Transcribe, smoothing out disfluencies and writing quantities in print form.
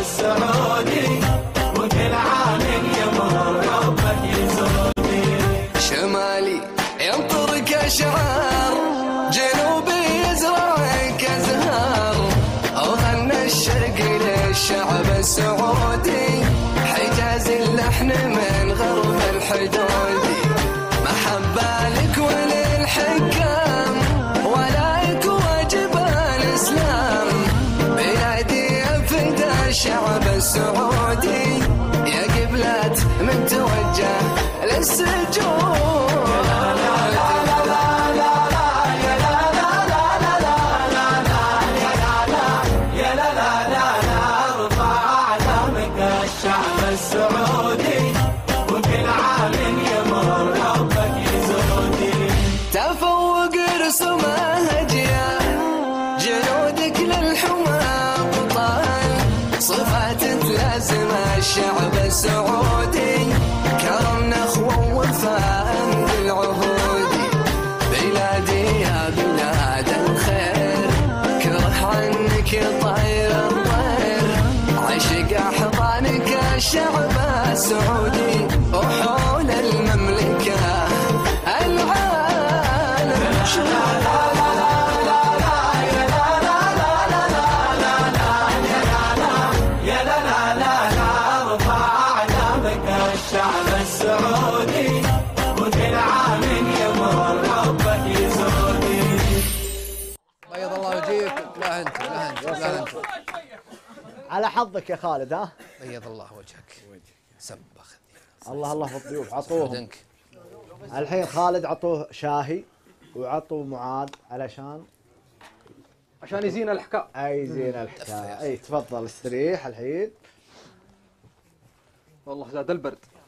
السعودي وكل عام يمر ربك يزودي. شمالي ينطر كشعار، جنوبي يزرع كزهار، وغنى الشرق للشعب السعودي، حجاز اللحن من غرب الحدود، محبة لك وللحكام، ولايك واجب الإسلام، بلادي أفدى الشعب السعودي، يا قبلات من توجه للسجود. السعودي وكل عام يمر ربك يزودي. تفوق رسمه أجيال، جنودك للحمى أبطال، صفات تلازم الشعب السعودي، كرم نخوة ووفاء بالعهود، بلادي يا بلاد الخير، كره عنك طير الطير، عشق أحضانك الشعب السعودي، وحول المملكة العالم يا لا لا لا لا، ارفع أعلامك الشعب السعودي، وكل عام يمر ربك يزودي. بيض الله وجهك. لا انت لا انت لا انت. على حظك يا خالد. ها بيض الله وجهك. سبخ الله الله في الضيوف عطوهم. ودنك. الحين خالد عطوه شاهي وعطوا معاذ علشان يزين الحكايه. اي زين الحكايه. اي تفضل استريح الحين. والله زاد البرد.